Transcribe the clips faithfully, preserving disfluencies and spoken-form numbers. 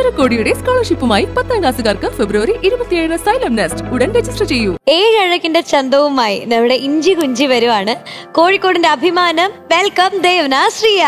കോടിയുടെ സ്കോളർഷിപ്പുമായി പത്താം ക്ലാസ്സുകാർക്ക് ഫെബ്രുവരി ഇരുപത്തിയേഴിന് സൈലം നെസ്റ്റ് ഉടൻ രജിസ്റ്റർ ചെയ്യൂ. ഏഴഴകിന്റെ ചന്തവുമായി നമ്മുടെ ഇഞ്ചി കുഞ്ചി വരുവാണ്. കോഴിക്കോടിന്റെ അഭിമാനം. വെൽക്കം ദേവന ശ്രീയ.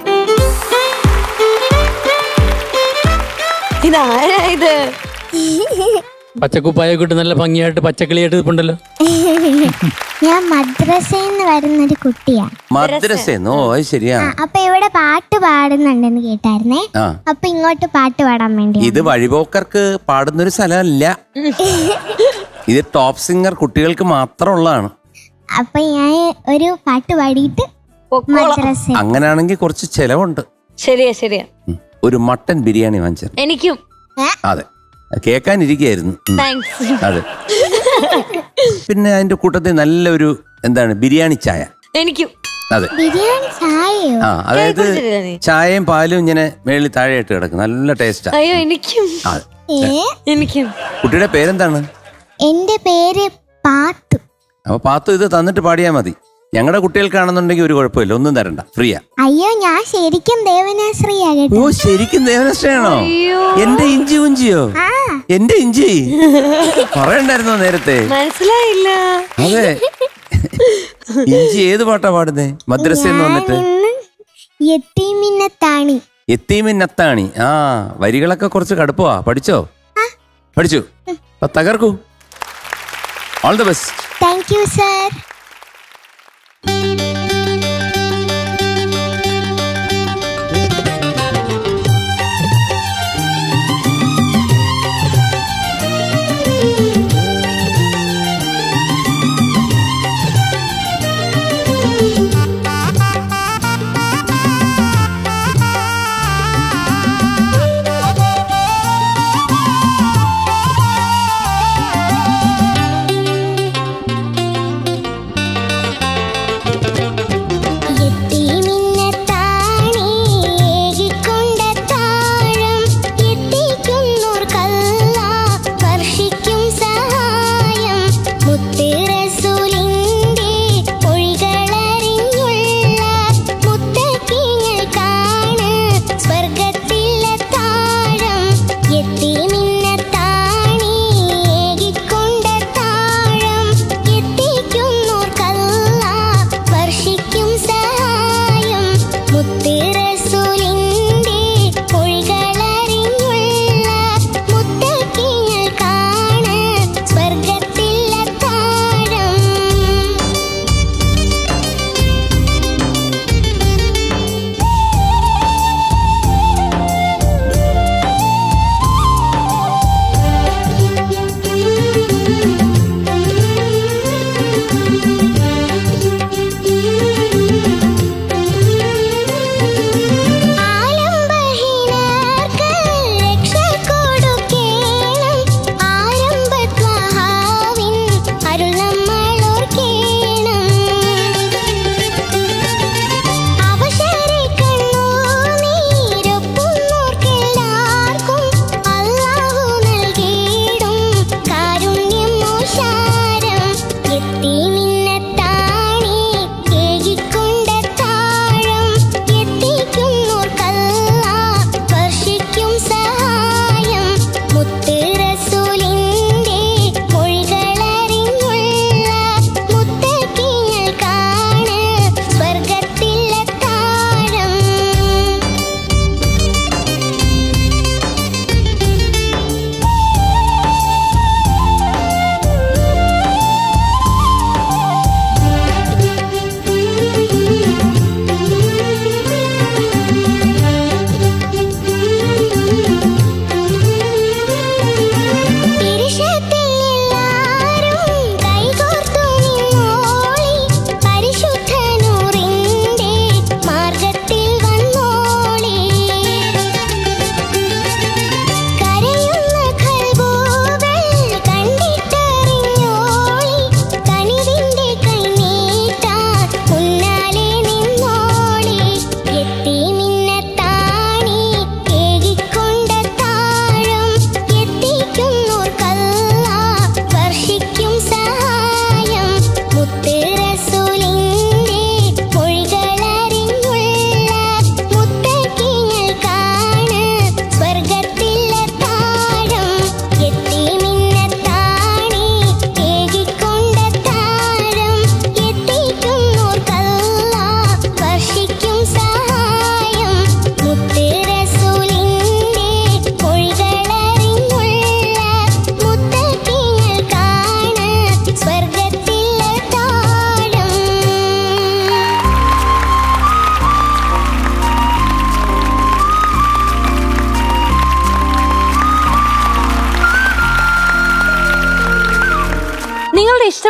ഇതാരായത്? പച്ചക്കുപ്പായൊക്കെ ഇട്ട് നല്ല ഭംഗിയായിട്ട് പച്ചക്കിളിയായിട്ട് ഇരിപ്പുണ്ടല്ലോ. ഞാൻ മദ്രസയിൽ വരുന്നൊരു കുട്ടിയാ. മദ്രസോ? ശരിയാ. അപ്പൊ ഇവിടെ പാട്ട് പാടുന്നുണ്ടെന്ന് കേട്ടായിരുന്നേ. അപ്പൊ ഇങ്ങോട്ട് പാട്ട് പാടാൻ വേണ്ടി. ഇത് വഴിപോക്കർക്ക് പാടുന്നൊരു സ്ഥലമല്ല, ഇത് ടോപ്പ് സിംഗർ കുട്ടികൾക്ക് മാത്രമുള്ളതാണ്. അപ്പൊ ഞാൻ ഒരു പാട്ട് പാടിയിട്ട് മദ്രസ. അങ്ങനെയാണെങ്കിൽ കുറച്ച് ചെലവുണ്ട്. ശരിയാ ശരിയാ. ഒരു മട്ടൻ ബിരിയാണി വാങ്ങിച്ചു. എനിക്കും. അതെ, കേൾക്കാനിരിക്കായിരുന്നു. അതെ. പിന്നെ അതിന്റെ കൂട്ടത്തിൽ നല്ലൊരു എന്താണ് ബിരിയാണി ചായ. എനിക്കും. അതെ, ബിരിയാണി ചായയോ? ആ, അതായത് ചായയും പാലും ഇങ്ങനെ മേളിൽ താഴെയായിട്ട് കിടക്കും. നല്ല ടേസ്റ്റാ. അയ്യോ എനിക്കും. എനിക്കും. കുട്ടിയുടെ പേരെന്താണ്? എന്റെ പേര് പാത്തു. അപ്പൊ പാത്തു ഇത് തന്നിട്ട് പാടിയാ മതി. ഞങ്ങളുടെ കുട്ടികൾക്കാണെന്നുണ്ടെങ്കിൽ ഒരു കുഴപ്പമില്ല, ഒന്നും തരണ്ട, ഫ്രീയാ. അയ്യോ, ഞാൻ ശരിക്കും ദേവനാശ്രീയാ കേട്ടോ. ഓ, ശരിക്കും ദേവനാശ്രീയാണോ? എന്റെ ഇഞ്ചി കുഞ്ചിയോ? എന്റെ ഇഞ്ചി പറയണ്ടായിരുന്നോ നേരത്തെ? മനസ്സിലായില്ല. അതെ, ഇഞ്ചി ഏത് പാട്ടാ പാടുന്നേ? മദ്രസന്ന് വന്നിട്ട് യത്തീമിന്നത്താണി. യത്തീമിന്നത്താണി. ആ, വരികളൊക്കെ കുറച്ച് കടുപ്പമാ. പഠിച്ചോ? പഠിച്ചു. തകർക്കൂ. All the best. Thank you sir.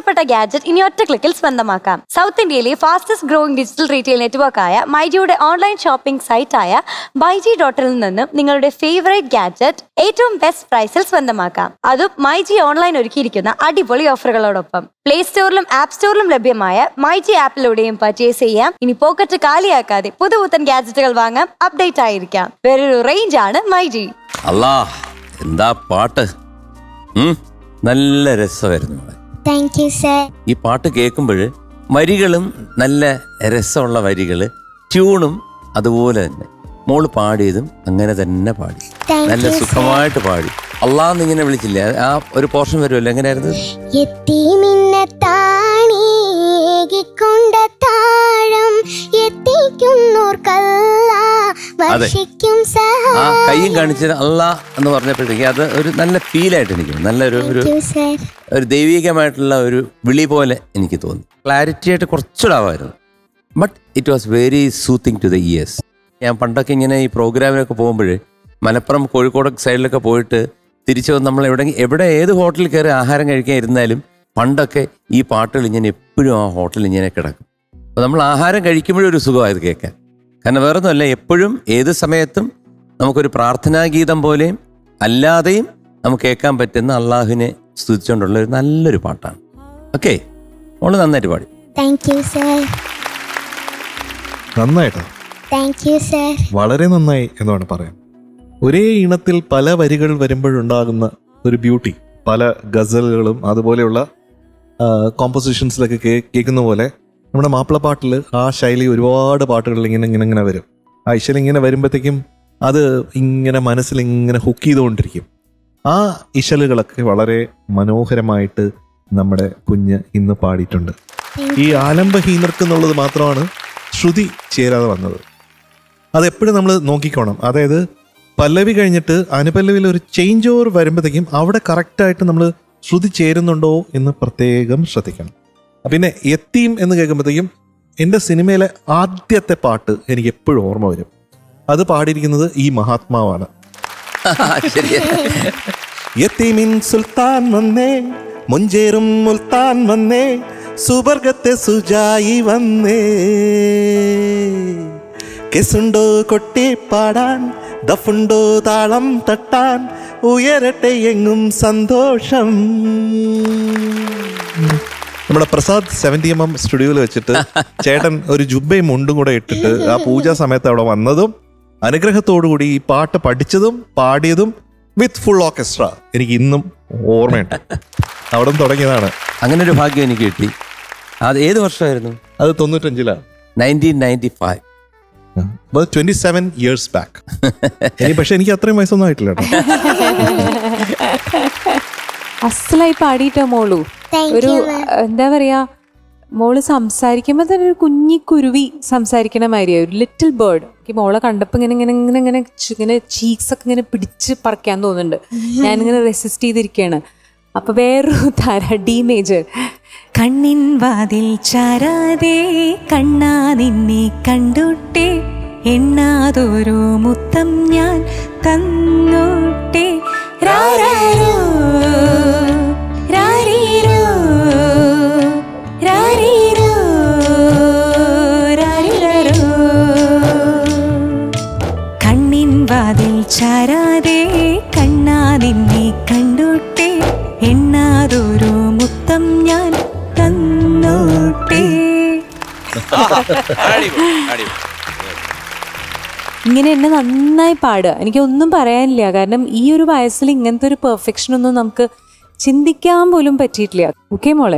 ഇഷ്ടപ്പെട്ട ഗാഡ്ജറ്റ് ഇനി ഒറ്റ ക്ലിക്കിൽ സ്വന്തമാക്കാം. സൗത്ത് ഇന്ത്യയിലെ fastest growing digital retail network ആയ മൈജിയുടെ ഓൺലൈൻ ഷോപ്പിംഗ് സൈറ്റ് ആയ മൈജി ഡോട്ടിൽ നിന്നും നിങ്ങളുടെ ഫേവറേറ്റ് ഗാഡ്ജറ്റ് ഏറ്റവും ബെസ്റ്റ് പ്രൈസിൽ സ്വന്തമാക്കാം. അതും മൈജി ഓൺലൈൻ ഒരുക്കിയിരിക്കുന്ന അടിപൊളി ഓഫറുകളോടൊപ്പം. പ്ലേ സ്റ്റോറിലും ആപ്പ് സ്റ്റോറിലും ലഭ്യമായ മൈജി ആപ്പിലൂടെയും പർച്ചേസ് ചെയ്യാം. ഇനി പോക്കറ്റ് കാലിയാക്കാതെ പുതുപുത്തൻ ഗാഡ്ജറ്റുകൾ വാങ്ങാം, അപ്ഡേറ്റ് ആയിരിക്കാം. വേറൊരു റേഞ്ച് ആണ് മൈജി. അല്ലാ എന്താ പാട്ട്, നല്ല രസമായിരുന്നു. Thank you sir. ഈ പാട്ട് കേൾക്കുമ്പോൾ വരികളും നല്ല രസമുള്ള വരികള്, ട്യൂണും അതുപോലെ തന്നെ. മോള് പാടിയതും അങ്ങനെ തന്നെ പാടി, നല്ല സുഖമായിട്ട് പാടി. അല്ലാന്ന് ഇങ്ങനെ വിളിച്ചില്ല, ആ ഒരു പോർഷൻ വരുമല്ലോ, എങ്ങനെയായിരുന്നു? അതെ, ആ കയ്യും കാണിച്ചത് അല്ലാ എന്ന് പറഞ്ഞപ്പോഴത്തേക്ക് അത് ഒരു നല്ല ഫീലായിട്ട് എനിക്ക്, നല്ലൊരു ഒരു ഒരു ദൈവികമായിട്ടുള്ള ഒരു വിളി പോലെ എനിക്ക് തോന്നി. ക്ലാരിറ്റി ആയിട്ട് കുറച്ചുകൂടാവായിരുന്നു, but it was very soothing to the ears. ഞാൻ പണ്ടൊക്കെ ഇങ്ങനെ ഈ പ്രോഗ്രാമിനൊക്കെ പോകുമ്പോൾ മലപ്പുറം കോഴിക്കോട് സൈഡിലൊക്കെ പോയിട്ട് തിരിച്ചു വന്ന് നമ്മൾ എവിടെ എവിടെ ഏത് ഹോട്ടലിൽ കയറി ആഹാരം കഴിക്കാൻ ഇരുന്നാലും പണ്ടൊക്കെ ഈ പാട്ടുകൾ ഇങ്ങനെ എപ്പോഴും ആ ഹോട്ടലിൽ ഇങ്ങനെ കിടക്കും. അപ്പോൾ നമ്മൾ ആഹാരം കഴിക്കുമ്പോഴും ഒരു സുഖമായത് കേൾക്കാൻ. കാരണം വേറൊന്നുമല്ല, എപ്പോഴും ഏത് സമയത്തും നമുക്കൊരു പ്രാർത്ഥനാഗീതം പോലെയും അല്ലാതെയും നമുക്ക് കേൾക്കാൻ പറ്റുന്ന അള്ളാഹുവിനെ സ്തുതിച്ചുകൊണ്ടുള്ള ഒരു നല്ലൊരു പാട്ടാണ്. ഓക്കെ, മോള് നന്നായിട്ട് പാടി. നന്നായിട്ടോ, വളരെ നന്നായി എന്ന് വേണം പറയാം. ഒരേ ഈണത്തിൽ പല വരികൾ വരുമ്പോഴുണ്ടാകുന്ന ഒരു ബ്യൂട്ടി, പല ഗസലുകളും അതുപോലെയുള്ള കോമ്പോസിഷൻസിലൊക്കെ കേ കേൾക്കുന്ന പോലെ നമ്മുടെ മാപ്പിളപ്പാട്ടിൽ ആ ശൈലി ഒരുപാട് പാട്ടുകളിൽ ഇങ്ങനെ ഇങ്ങനെ ഇങ്ങനെ വരും. ആ ഇശൽ ഇങ്ങനെ വരുമ്പോഴത്തേക്കും അത് ഇങ്ങനെ മനസ്സിൽ ഇങ്ങനെ ഹുക്ക് ചെയ്തുകൊണ്ടിരിക്കും. ആ ഇശലുകളൊക്കെ വളരെ മനോഹരമായിട്ട് നമ്മുടെ കുഞ്ഞ് ഇന്ന് പാടിയിട്ടുണ്ട്. ഈ ആലംബഹീനർക്ക് എന്നുള്ളത് മാത്രമാണ് ശ്രുതി ചേരാതെ വന്നത്. അതെപ്പോഴും നമ്മൾ നോക്കിക്കോണം. അതായത് പല്ലവി കഴിഞ്ഞിട്ട് അനുപല്ലവിയിൽ ഒരു ചേഞ്ച് ഓവർ വരുമ്പോഴത്തേക്കും അവിടെ കറക്റ്റായിട്ട് നമ്മൾ ശ്രുതി ചേരുന്നുണ്ടോ എന്ന് പ്രത്യേകം ശ്രദ്ധിക്കണം. പിന്നെ യത്തീം എന്ന് കേൾക്കുമ്പോഴത്തേക്കും എൻ്റെ സിനിമയിലെ ആദ്യത്തെ പാട്ട് എനിക്ക് എപ്പോഴും ഓർമ്മ വരും. അത് പാടിയിരിക്കുന്നത് ഈ മഹാത്മാവാണ്. യത്തീമിൻ സുൽത്താൻ വന്നേ, മുഞ്ചേറും മുൽത്താൻ വന്നേ, സുബർഗത്തെ സുജായി വന്നേ, കെസുണ്ടോ കൊട്ടി പാടാൻ, ദഫുണ്ടോ താളം തട്ടാൻ, ഉയരട്ടെ എങ്ങും സന്തോഷം. നമ്മുടെ പ്രസാദ് സെവന്റി എം എം സ്റ്റുഡിയോയിൽ വെച്ചിട്ട് ചേട്ടൻ ഒരു ജുബയും മുണ്ടും കൂടെ ഇട്ടിട്ട് ആ പൂജാ സമയത്ത് അവിടെ വന്നതും അനുഗ്രഹത്തോടു കൂടി ഈ പാട്ട് പഠിച്ചതും പാടിയതും വിത്ത് ഫുൾ ഓർക്കസ്ട്ര എനിക്ക് ഇന്നും ഓർമ്മയുണ്ട്. അവിടെ തുടങ്ങിയതാണ്. അങ്ങനെ ഒരു ഭാഗ്യം എനിക്ക് കിട്ടി. അത് ഏത് വർഷമായിരുന്നു? അത് തൊണ്ണൂറ്റഞ്ചിലാണ്, nineteen ninety five. Twenty seven years back. പക്ഷെ എനിക്ക് അത്രയും വയസ്സൊന്നും ആയിട്ടില്ല കേട്ടോ. അസലായി പാടിയിട്ടോ മോളു. ഒരു എന്താ പറയാ, മോള് സംസാരിക്കുമ്പോ തന്നെ ഒരു കുഞ്ഞി കുരുവി സംസാരിക്കണ മാതിരിയാ, ഒരു ലിറ്റിൽ ബേർഡ്. എനിക്ക് മോളെ കണ്ടപ്പോ ഇങ്ങനെ ഇങ്ങനെ ഇങ്ങനെ ഇങ്ങനെ ഇങ്ങനെ ചീക്സ് ഒക്കെ ഇങ്ങനെ പിടിച്ച് പറിക്കാൻ തോന്നുന്നുണ്ട്. ഞാനിങ്ങനെ റെസിസ്റ്റ് ചെയ്തിരിക്കുകയാണ്. അപ്പൊ വേറൊരു താര ഡി മേജർ. കണ്ണിൻ വാതിൽ ചാരാതെ കണ്ണാ നിന്നെ കണ്ടുട്ടേ, എണ്ണാതൊരു മുത്തം ഞാൻ തന്നോട്ടെ, രാരാരോ രാരീരോ രാരീരോ രാരീരോ. കണ്ണിൻ വാതിൽ ചാരാതെ കണ്ണാ നിന്നെ കണ്ടുട്ടേ, എണ്ണാതൊരു മുത്തം ഞാൻ തന്നോട്ടെ. ഇങ്ങനെ എന്നെ നന്നായി പാടുക. എനിക്കൊന്നും പറയാനില്ല. കാരണം ഈ ഒരു വയസ്സിൽ ഇങ്ങനത്തെ ഒരു പെർഫെക്ഷനൊന്നും നമുക്ക് ചിന്തിക്കാൻ പോലും പറ്റിയിട്ടില്ല. ഓക്കെ മോളെ?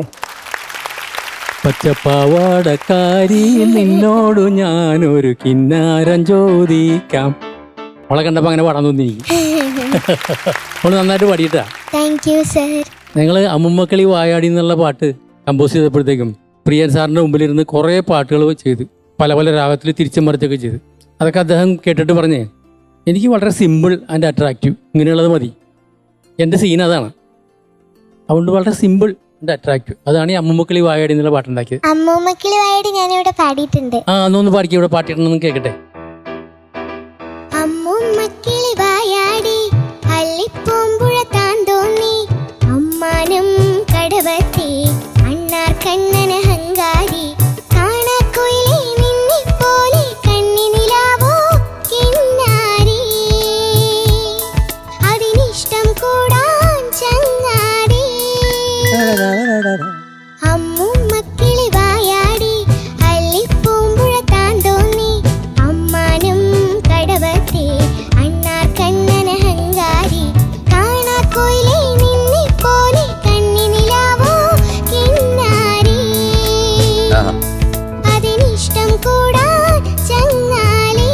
പച്ചപ്പാവാടക്കാരി നിന്നോടു ഞാനൊരു കിന്നാരം ചോദിക്കാം. മോളെ കണ്ടപ്പോ അങ്ങനെ പാടാൻ തോന്നി. മോള് നന്നായിട്ട് പാടിയിട്ടാ. ഞങ്ങള് അമ്മുമ്മക്കളി വായാടി എന്നുള്ള പാട്ട് കമ്പോസ് ചെയ്തപ്പോഴത്തേക്കും പ്രിയൻ സാറിന്റെ മുമ്പിലിരുന്ന് കുറെ പാട്ടുകൾ ചെയ്ത് പല പല രാഗത്തിൽ തിരിച്ചും മറിച്ചൊക്കെ ചെയ്ത് അതൊക്കെ അദ്ദേഹം കേട്ടിട്ട് പറഞ്ഞേ, എനിക്ക് വളരെ സിമ്പിൾ ആൻഡ് അട്രാക്റ്റീവ്, ഇങ്ങനെയുള്ളത് മതി, എൻ്റെ സീൻ അതാണ്, അതുകൊണ്ട് വളരെ സിമ്പിൾ ആൻഡ് അട്രാക്റ്റീവ്. അതാണ് ഈ അമ്മുമ്മക്കളി വായാടി എന്നുള്ള പാട്ടുണ്ടാക്കിയത്. അമ്മുമ്മക്കളി വായാടി ഞാനിവിടെ പാടിയിട്ടുണ്ട്. ആ അന്നൊന്ന് പാടിക്കുക, ഇവിടെ പാട്ടിടണമെന്ന് കേൾക്കട്ടെ. അമ്മുമ്മക്കിളി വായാടി അള്ളിപ്പൂമ്പുഴ താൻ തോന്നി, അമ്മാനം കടവത്തി അമ്മുമ്മക്കിളി വായാടി അള്ളിപ്പൂമ്പുഴ താന്തോന്നി അമ്മാനും കടവത്തെ അണ്ണാർ കണ്ണന ഹങ്കാരി കാണാ കോയിലേ നിന്നെ പോലെ കണ്ണിനിലാവോ കിന്നാരി അതിനിഷ്ടം കൂടാൻ ചങ്ങാലി.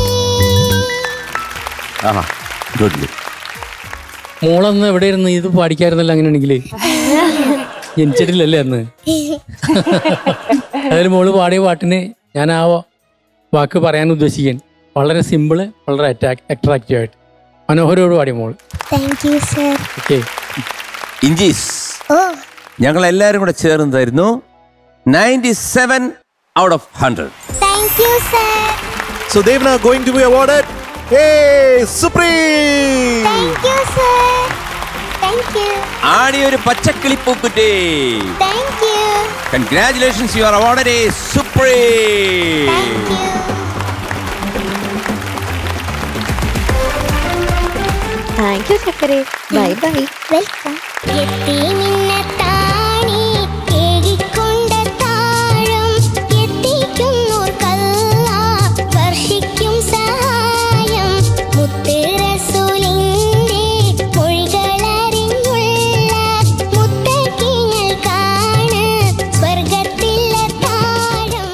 മോളന്ന് എവിടെ ഇരുന്ന് ഇത് പാടിക്കായിരുന്നല്ലോ അങ്ങനെയാണെങ്കിലേ ജനിച്ചിട്ടില്ലല്ലേ അന്ന്. അതായത് മോള് പാടിയ പാട്ടിന് ഞാൻ ആ വാക്ക് പറയാൻ ഉദ്ദേശിക്കാൻ വളരെ സിമ്പിള് വളരെ അട്രാക്റ്റീവ് ആയിട്ട് മനോഹരോട് പാടിയ മോള്. ഓക്കെ ഇഞ്ചീസ് ഞങ്ങൾ എല്ലാവരും കൂടെ ചേർന്ന് തരുന്നു ninety seven out of hundred. So Devna going to be awarded Hey Supreme. Thank you sir. Thank you. ആടി ഒരു പച്ചക്കിളി പൂക്കുറ്റി. Thank you. Congratulations, you are awarded a Supreme. Thank you. Thank you ചക്കരെ. Bye bye. Welcome. എത്തി മിന്നത്താണി കേകിക്കൊണ്ട താഴം എത്തിക്കുന്നോർ കല്ല വർഷിക്കും സഹായം മുത്ത് റസൂലിന്റെ മൊഴികളറിഞ്ഞുള്ള മുത്തക്കിങ്ങൾ കാണ് സ്വർഗത്തിലെ താഴം.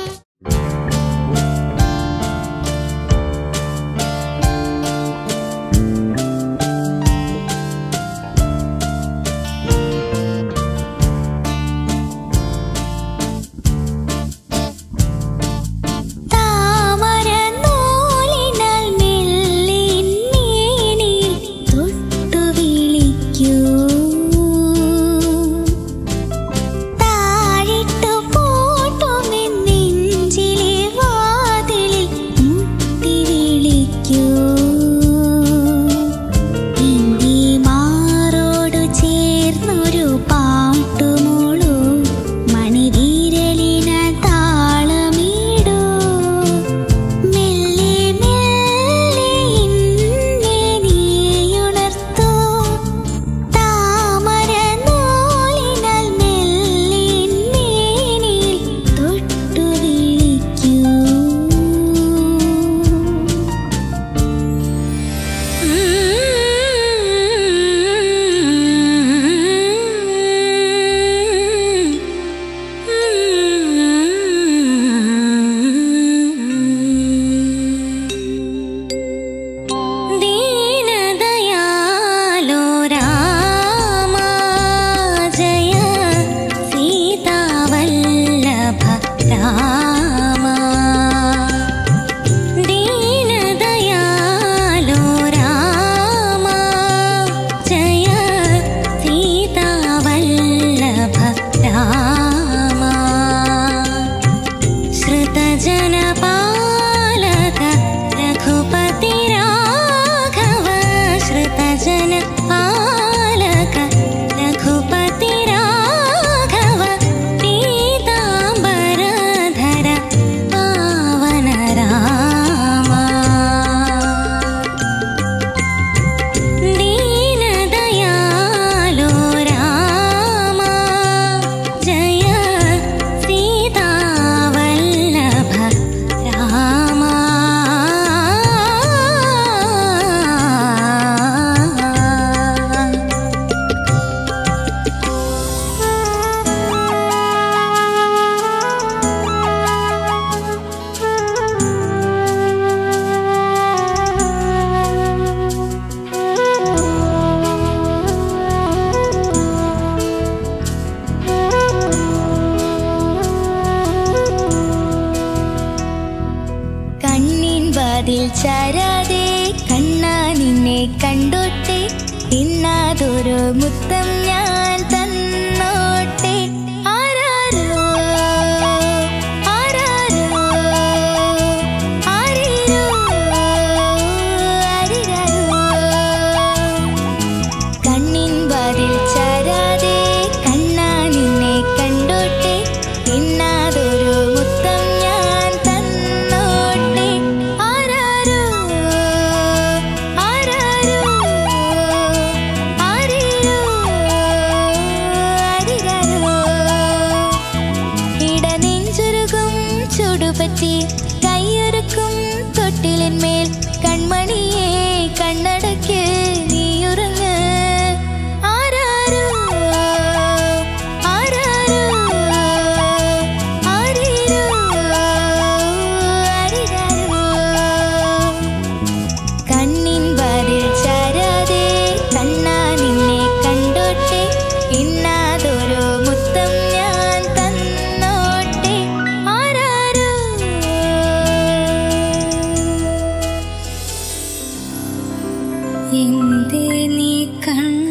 അതിൽ ചാരാതെ കണ്ണാ നിന്നെ കണ്ടോട്ടെ, ഇന്നാതൊരു മുത്തം ഞാൻ തന്നോട്ടെ. ആരാരോ ആരാരോ ആരിരോ ആരിരോ കണ്ണിൻ വാതിൽ ചാരാതെ കണ്ണാ നിന്നെ കണ്ടോട്ടെ, ഇന്നാതൊരു മുത്തം ഞാൻ തന്നോട്ടെ. ആരാരോ ആരാരോ ആരിരോ എന്തേ നീ കണ്ണു